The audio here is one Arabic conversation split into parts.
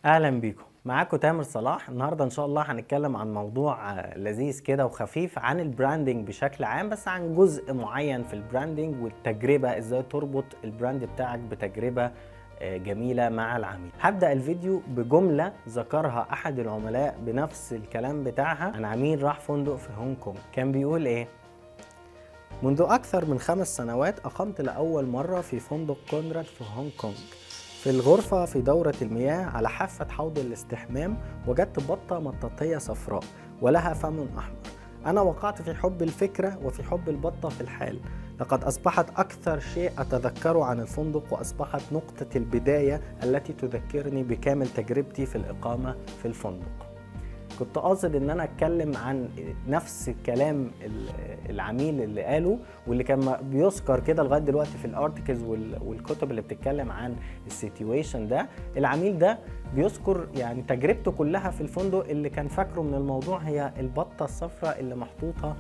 اهلا بيكم. معاكم تامر صلاح. النهارده ان شاء الله هنتكلم عن موضوع لذيذ كده وخفيف عن البراندنج بشكل عام، بس عن جزء معين في البراندنج والتجربه، ازاي تربط البراند بتاعك بتجربه جميله مع العميل. هبدا الفيديو بجمله ذكرها احد العملاء بنفس الكلام بتاعها عن عميل راح فندق في هونج كونج. كان بيقول ايه؟ منذ اكثر من 5 سنوات اقمت لاول مره في فندق كونراد في هونج كونج. في الغرفة في دورة المياه على حافة حوض الاستحمام وجدت بطة مطاطية صفراء ولها فم أحمر. أنا وقعت في حب الفكرة وفي حب البطة في الحال. لقد أصبحت أكثر شيء أتذكره عن الفندق، وأصبحت نقطة البداية التي تذكرني بكامل تجربتي في الإقامة في الفندق. كنت قاصد ان انا اتكلم عن نفس الكلام العميل اللي قاله، واللي كان بيذكر كده لغايه دلوقتي في الارتكلز والكتب اللي بتتكلم عن السيتويشن ده. العميل ده بيذكر يعني تجربته كلها في الفندق، اللي كان فاكره من الموضوع هي البطه الصفراء اللي محطوطه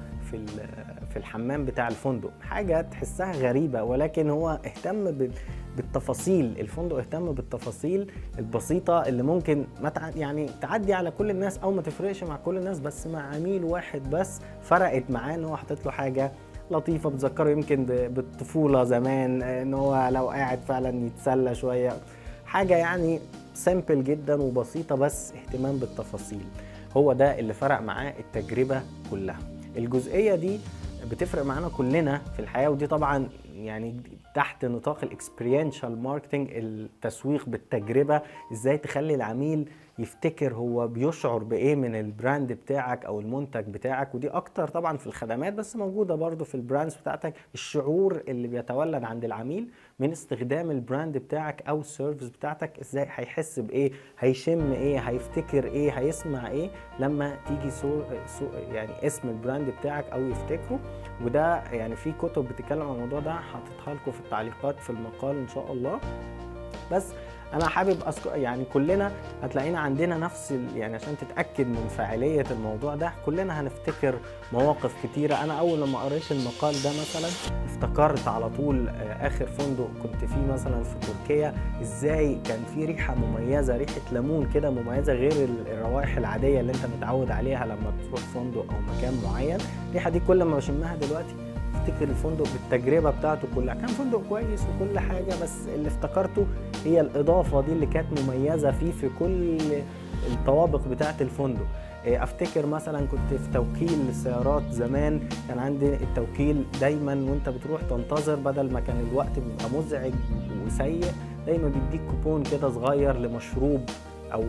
في الحمام بتاع الفندق. حاجه تحسها غريبه، ولكن هو اهتم بالتفاصيل. الفندق اهتم بالتفاصيل البسيطة اللي ممكن ما يعني تعدي على كل الناس او ما تفرقش مع كل الناس، بس مع عميل واحد بس فرقت معاه ان هو حاطط له حاجة لطيفة بتذكره يمكن بالطفولة زمان، ان هو لو قاعد فعلا يتسلى شوية. حاجة يعني سيمبل جدا وبسيطة، بس اهتمام بالتفاصيل هو ده اللي فرق معاه التجربة كلها. الجزئية دي بتفرق معانا كلنا في الحياة، ودي طبعا يعني تحت نطاق الاكسبيرينشال ماركتنج، التسويق بالتجربة. ازاي تخلي العميل يفتكر هو بيشعر بايه من البراند بتاعك او المنتج بتاعك. ودي اكتر طبعا في الخدمات، بس موجودة برضو في البراندز بتاعتك. الشعور اللي بيتولد عند العميل من استخدام البراند بتاعك او السيرفيس بتاعتك، ازاي هيحس بايه، هيشم ايه، هيفتكر ايه، هيسمع ايه لما تيجي يعني اسم البراند بتاعك او يفتكره. وده يعني في كتب بتتكلم عن الموضوع ده، حاططها لكم في التعليقات في المقال ان شاء الله. بس انا حابب يعني كلنا هتلاقينا عندنا نفس يعني عشان تتاكد من فاعليه الموضوع ده، كلنا هنفتكر مواقف كتيره. انا اول لما قريت المقال ده مثلا افتكرت على طول اخر فندق كنت فيه مثلا في تركيا، ازاي كان في ريحه مميزه، ريحه ليمون كده مميزه غير الروائح العاديه اللي انت متعود عليها لما تروح فندق او مكان معين. الريحه دي كل ما بشمها دلوقتي افتكر الفندق بالتجربه بتاعته كلها. كان فندق كويس وكل حاجه، بس اللي افتكرته هي الاضافه دي اللي كانت مميزه فيه في كل الطوابق بتاعه الفندق. افتكر مثلا كنت في توكيل السيارات زمان، كان عندي التوكيل دايما وانت بتروح تنتظر، بدل ما كان الوقت بيبقى مزعج وسيء، دايما بيديك كوبون كده صغير لمشروب او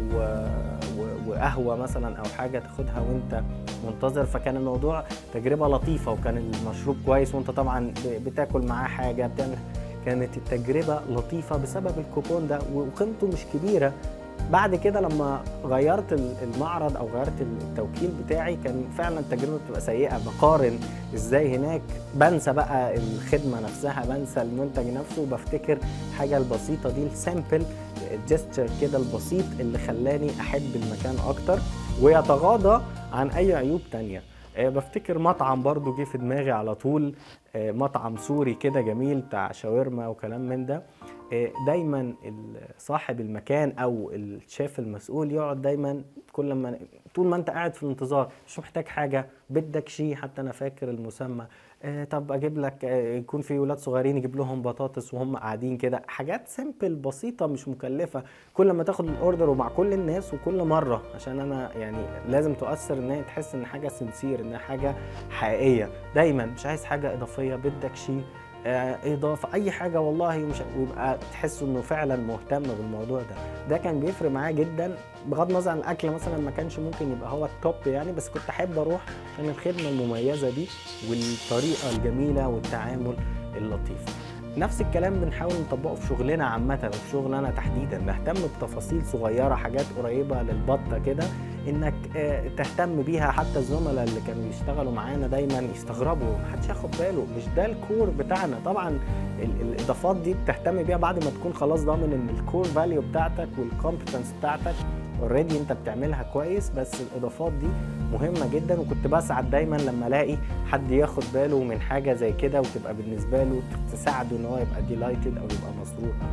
وقهوه مثلا او حاجه تاخدها وانت منتظر. فكان الموضوع تجربه لطيفه، وكان المشروب كويس وانت طبعا بتاكل معاه حاجه بتعمل. كانت التجربه لطيفه بسبب الكوبون ده، وقيمته مش كبيره. بعد كده لما غيرت المعرض او غيرت التوكيل بتاعي، كان فعلا التجربه بتبقى سيئه. بقارن ازاي هناك، بنسى بقى الخدمه نفسها، بنسى المنتج نفسه، وبفتكر حاجه البسيطه دي، السامبل الجستشر كده البسيط اللي خلاني احب المكان اكتر ويتغاضى عن اي عيوب تانية. بفتكر مطعم برضو جه في دماغي على طول، مطعم سوري كده جميل بتاع شاورما وكلام من ده. دايما صاحب المكان او الشيف المسؤول يقعد دايما كل ما طول ما انت قاعد في الانتظار، مش محتاج حاجه، بدك شيء، حتى انا فاكر المسمى، طب اجيب لك، يكون في ولاد صغيرين يجيب لهم بطاطس وهم قاعدين كده. حاجات سيمبل بسيطه مش مكلفه، كل ما تاخد الاوردر ومع كل الناس وكل مره، عشان انا يعني لازم تؤثر ان هي تحس ان حاجه سنسير، ان حاجه حقيقيه. دايما مش عايز حاجه اضافيه، بدك شيء اضافه اي حاجه والله، مش ويبقى تحسوا انه فعلا مهتم بالموضوع ده. ده كان بيفرق معايا جدا، بغض النظر عن الاكل مثلا ما كانش ممكن يبقى هو التوب يعني، بس كنت احب اروح عشان الخدمه المميزه دي والطريقه الجميله والتعامل اللطيف. نفس الكلام بنحاول نطبقه في شغلنا عامة، وفي شغلنا تحديدا نهتم بتفاصيل صغيرة، حاجات قريبة للبطة كده، انك تهتم بيها. حتى الزملاء اللي كانوا يشتغلوا معانا دايما يستغربوا، محدش ياخد باله، مش ده الكور بتاعنا. طبعا الاضافات دي بتهتم بيها بعد ما تكون خلاص ضامن ان الكور فاليو بتاعتك والكومبتنس بتاعتك اوريدي انت بتعملها كويس، بس الاضافات دي مهمه جدا. وكنت بسعد دايما لما الاقي حد ياخد باله من حاجه زي كده، وتبقى بالنسبه له تساعده ان هو يبقى ديلايتد او يبقى مسرور اكتر.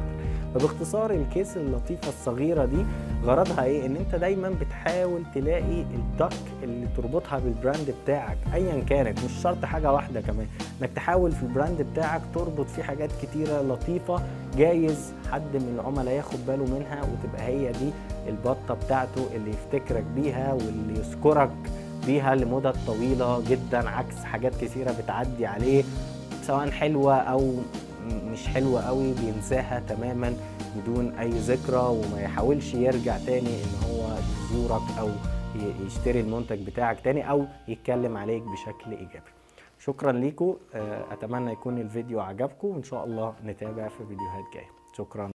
فباختصار الكيس اللطيفة الصغيرة دي غرضها ايه؟ ان انت دايما بتحاول تلاقي الدك اللي تربطها بالبراند بتاعك ايا كانت، مش شرط حاجة واحدة، كمان انك تحاول في البراند بتاعك تربط فيه حاجات كتيرة لطيفة، جايز حد من العملاء ياخد باله منها وتبقى هي دي البطة بتاعته اللي يفتكرك بيها واللي يذكرك بيها لمدة طويلة جدا، عكس حاجات كتيرة بتعدي عليه سواء حلوة أو مش حلوة قوي بينساها تماما بدون أي ذكرى، وما يحاولش يرجع تاني إن هو يزورك أو يشتري المنتج بتاعك تاني أو يتكلم عليك بشكل إيجابي. شكرا ليكم، أتمنى يكون الفيديو عجبكم، وإن شاء الله نتابع في فيديوهات جاية. شكرا.